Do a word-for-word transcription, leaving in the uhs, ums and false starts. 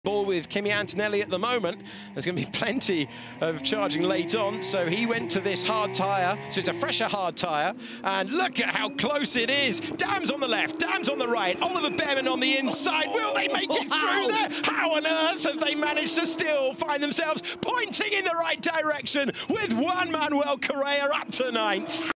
Ball with Kimi Antonelli at the moment. There's going to be plenty of charging late on, so he went to this hard tyre, so it's a fresher hard tyre, and look at how close it is. Dams on the left, Dams on the right, Oliver Bearman on the inside. Will they make it through there? How on earth have they managed to still find themselves pointing in the right direction with Juan Manuel Correa up to ninth?